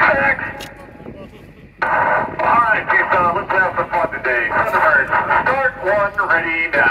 Next. Alright, Tucson, let's have some fun today. Thunderbirds, start one, ready now.